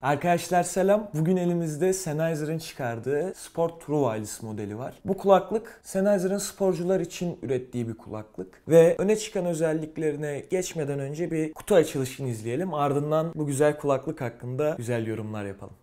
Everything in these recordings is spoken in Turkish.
Arkadaşlar selam. Bugün elimizde Sennheiser'ın çıkardığı Sport True Wireless modeli var. Bu kulaklık Sennheiser'ın sporcular için ürettiği bir kulaklık. Ve öne çıkan özelliklerine geçmeden önce bir kutu açılışını izleyelim. Ardından bu güzel kulaklık hakkında güzel yorumlar yapalım.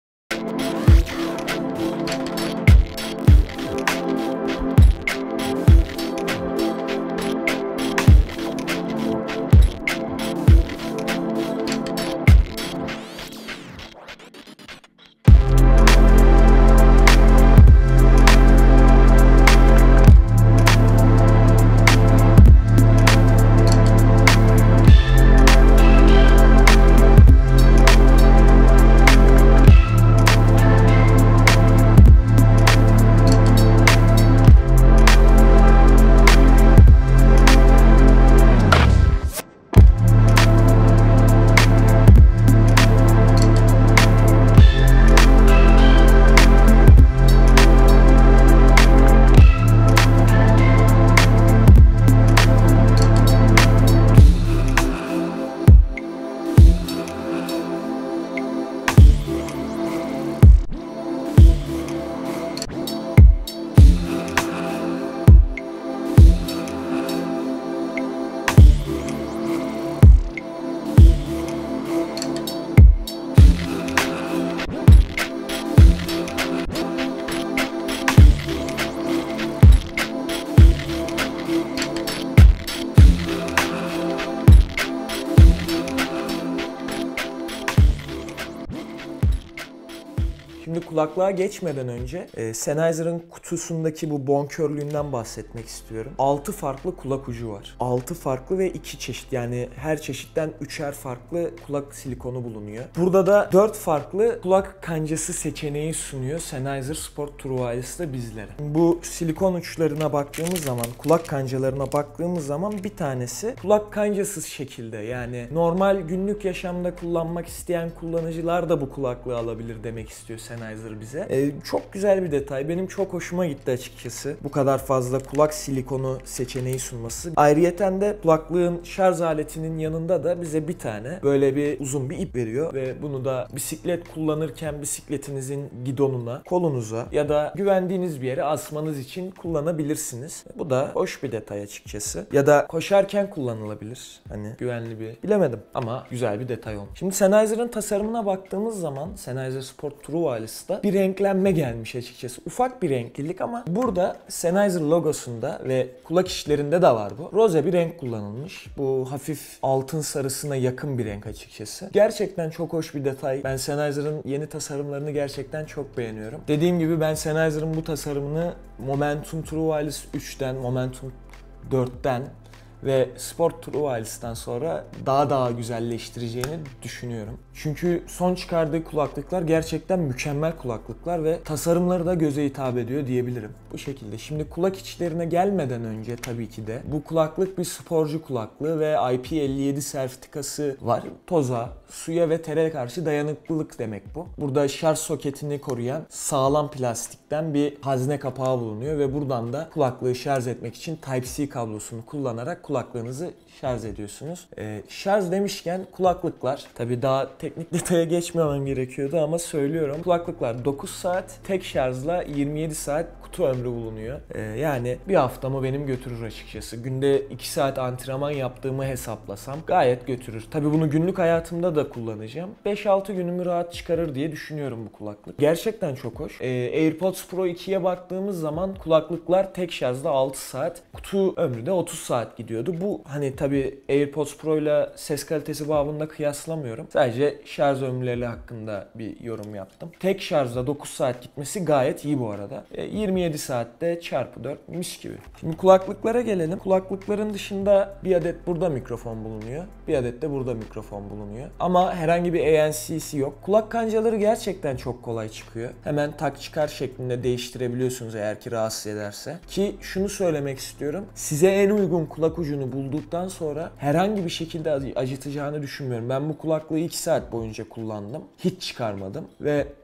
Şimdi kulaklığa geçmeden önce Sennheiser'ın kutusundaki bu bonkörlüğünden bahsetmek istiyorum. 6 farklı kulak ucu var. 6 farklı ve 2 çeşit, yani her çeşitten 3'er farklı kulak silikonu bulunuyor. Burada da 4 farklı kulak kancası seçeneği sunuyor Sennheiser Sport True Wireless'ta bizlere. Bu silikon uçlarına baktığımız zaman, kulak kancalarına baktığımız zaman bir tanesi kulak kancasız şekilde, yani normal günlük yaşamda kullanmak isteyen kullanıcılar da bu kulaklığı alabilir demek istiyor Sennheiser bize. Çok güzel bir detay. Benim çok hoşuma gitti açıkçası. Bu kadar fazla kulak silikonu seçeneği sunması. Ayrıyeten de kulaklığın şarj aletinin yanında da bize bir tane böyle bir uzun bir ip veriyor ve bunu da bisiklet kullanırken bisikletinizin gidonuna, kolunuza ya da güvendiğiniz bir yere asmanız için kullanabilirsiniz. Bu da hoş bir detay açıkçası. Ya da koşarken kullanılabilir. Hani güvenli bir, bilemedim ama güzel bir detay olmuş. Şimdi Sennheiser'ın tasarımına baktığımız zaman Sennheiser Sport True Wireless'ta bir renklenme gelmiş açıkçası. Ufak bir renklilik ama burada Sennheiser logosunda ve kulak işlerinde de var bu. Roze bir renk kullanılmış. Bu hafif altın sarısına yakın bir renk açıkçası. Gerçekten çok hoş bir detay. Ben Sennheiser'ın yeni tasarımlarını gerçekten çok beğeniyorum. Dediğim gibi ben Sennheiser'ın bu tasarımını Momentum True Wireless 3'ten, Momentum 4'ten ve Sport True Wireless'tan sonra daha güzelleştireceğini düşünüyorum. Çünkü son çıkardığı kulaklıklar gerçekten mükemmel kulaklıklar ve tasarımları da göze hitap ediyor diyebilirim. Bu şekilde. Şimdi kulak içlerine gelmeden önce tabii ki de bu kulaklık bir sporcu kulaklığı ve IP57 sertifikası var. Toza, suya ve tere karşı dayanıklılık demek bu. Burada şarj soketini koruyan sağlam plastikten bir hazne kapağı bulunuyor ve buradan da kulaklığı şarj etmek için Type-C kablosunu kullanarak kulaklığınızı şarj ediyorsunuz. Şarj demişken kulaklıklar, tabii daha teknik detaya geçmemem gerekiyordu ama söylüyorum. Kulaklıklar 9 saat, tek şarjla 27 saat kutu ömrü bulunuyor. Yani bir haftamı benim götürür açıkçası. Günde 2 saat antrenman yaptığımı hesaplasam gayet götürür. Tabii bunu günlük hayatımda da kullanacağım. 5-6 günümü rahat çıkarır diye düşünüyorum bu kulaklık. Gerçekten çok hoş. AirPods Pro 2'ye baktığımız zaman kulaklıklar tek şarjda 6 saat, kutu ömrü de 30 saat gidiyordu. Bu hani tabii AirPods Pro ile ses kalitesi babında kıyaslamıyorum. Sadece şarj ömürleri hakkında bir yorum yaptım. Tek şarjda 9 saat gitmesi gayet iyi bu arada. 27 saatte çarpı 4 mis gibi. Şimdi kulaklıklara gelelim. Kulaklıkların dışında bir adet burada mikrofon bulunuyor. Bir adet de burada mikrofon bulunuyor. Ama herhangi bir ANC'si yok. Kulak kancaları gerçekten çok kolay çıkıyor. Hemen tak çıkar şeklinde değiştirebiliyorsunuz eğer ki rahatsız ederse. Ki şunu söylemek istiyorum. Size en uygun kulak ucunu bulduktan sonra herhangi bir şekilde acıtacağını düşünmüyorum. Ben bu kulaklığı 2 saat boyunca kullandım. Hiç çıkarmadım ve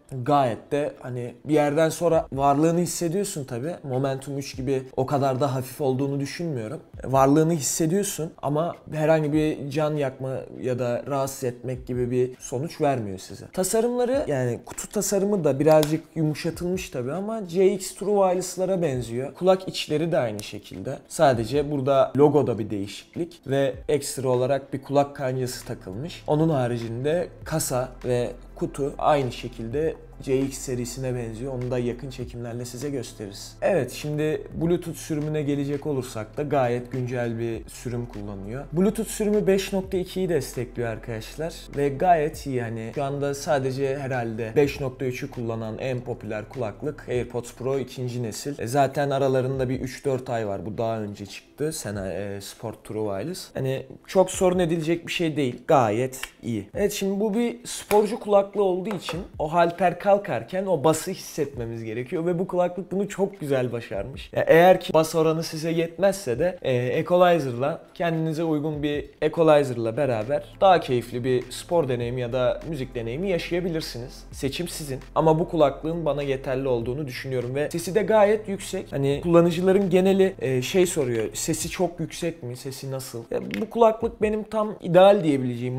Gayet de hani bir yerden sonra varlığını hissediyorsun tabii. Momentum 3 gibi o kadar da hafif olduğunu düşünmüyorum. Varlığını hissediyorsun ama herhangi bir can yakma ya da rahatsız etmek gibi bir sonuç vermiyor size. Tasarımları, yani kutu tasarımı da birazcık yumuşatılmış tabii ama JX True Wireless'lara benziyor. Kulak içleri de aynı şekilde. Sadece burada logoda bir değişiklik ve ekstra olarak bir kulak kancası takılmış. Onun haricinde kasa ve kutu aynı şekilde CX serisine benziyor. Onu da yakın çekimlerle size gösteririz. Evet, şimdi Bluetooth sürümüne gelecek olursak da gayet güncel bir sürüm kullanıyor. Bluetooth sürümü 5.2'yi destekliyor arkadaşlar ve gayet iyi. Hani şu anda sadece herhalde 5.3'ü kullanan en popüler kulaklık AirPods Pro 2. nesil. Zaten aralarında bir 3-4 ay var. Bu daha önce çıktı. Sport True Wireless. Hani çok sorun edilecek bir şey değil. Gayet iyi. Evet, şimdi bu bir sporcu kulaklığı olduğu için o halter kalkarken o bası hissetmemiz gerekiyor ve bu kulaklık bunu çok güzel başarmış. Ya eğer ki bas oranı size yetmezse de equalizer'la, kendinize uygun bir equalizer'la beraber daha keyifli bir spor deneyimi ya da müzik deneyimi yaşayabilirsiniz. Seçim sizin. Ama bu kulaklığın bana yeterli olduğunu düşünüyorum ve sesi de gayet yüksek. Hani kullanıcıların geneli soruyor. Sesi çok yüksek mi? Sesi nasıl? Bu kulaklık benim tam ideal diyebileceğim.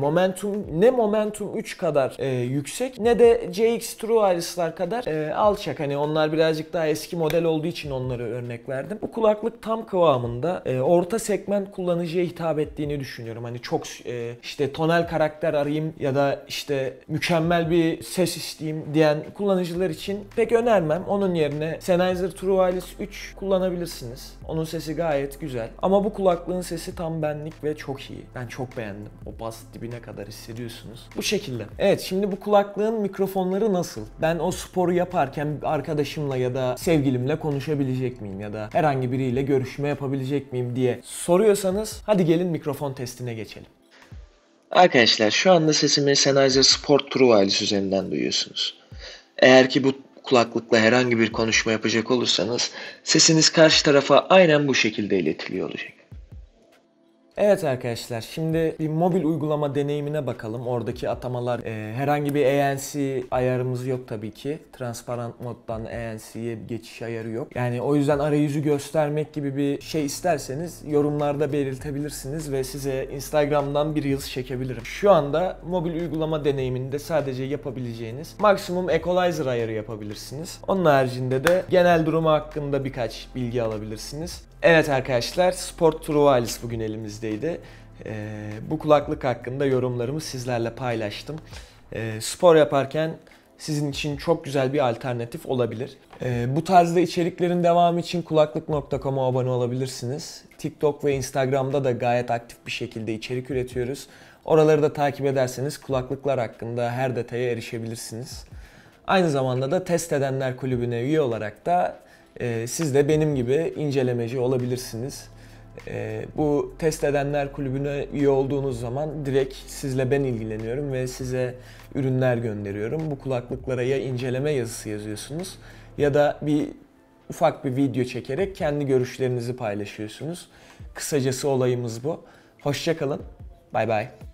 Momentum 3 kadar yüksek ne de JX True Wireless'lar kadar alçak. Hani onlar birazcık daha eski model olduğu için onları örnek verdim. Bu kulaklık tam kıvamında, orta segment kullanıcıya hitap ettiğini düşünüyorum. Hani çok işte tonal karakter arayayım ya da işte mükemmel bir ses isteyeyim diyen kullanıcılar için pek önermem. Onun yerine Sennheiser True Wireless 3 kullanabilirsiniz. Onun sesi gayet güzel. Ama bu kulaklığın sesi tam benlik ve çok iyi. Ben çok beğendim. O bas dibine kadar hissediyorsunuz. Bu şekilde. Evet, şimdi bu kulaklığın mikrofonları nasıl? Ben o sporu yaparken arkadaşımla ya da sevgilimle konuşabilecek miyim ya da herhangi biriyle görüşme yapabilecek miyim diye soruyorsanız hadi gelin mikrofon testine geçelim. Arkadaşlar, şu anda sesimi Sennheiser Sport True Wireless üzerinden duyuyorsunuz. Eğer ki bu kulaklıkla herhangi bir konuşma yapacak olursanız sesiniz karşı tarafa aynen bu şekilde iletiliyor olacak. Evet arkadaşlar, şimdi bir mobil uygulama deneyimine bakalım. Oradaki atamalar, herhangi bir ANC ayarımız yok tabii ki. Transparent moddan ANC'ye geçiş ayarı yok. Yani o yüzden arayüzü göstermek gibi bir şey isterseniz yorumlarda belirtebilirsiniz ve size Instagram'dan bir Reels çekebilirim. Şu anda mobil uygulama deneyiminde sadece yapabileceğiniz maksimum equalizer ayarı yapabilirsiniz. Onun haricinde de genel durumu hakkında birkaç bilgi alabilirsiniz. Evet arkadaşlar, Sport True Wireless bugün elimizdeydi. Bu kulaklık hakkında yorumlarımı sizlerle paylaştım. Spor yaparken sizin için çok güzel bir alternatif olabilir. Bu tarzda içeriklerin devamı için kulaklık.com'a abone olabilirsiniz. TikTok ve Instagram'da da gayet aktif bir şekilde içerik üretiyoruz. Oraları da takip ederseniz kulaklıklar hakkında her detaya erişebilirsiniz. Aynı zamanda da Test Edenler Kulübü'ne üye olarak da siz de benim gibi incelemeci olabilirsiniz. Bu Test Edenler Kulübü'ne üye olduğunuz zaman direkt sizle ben ilgileniyorum ve size ürünler gönderiyorum. Bu kulaklıklara ya inceleme yazısı yazıyorsunuz ya da ufak bir video çekerek kendi görüşlerinizi paylaşıyorsunuz. Kısacası olayımız bu. Hoşça kalın. Bay bay.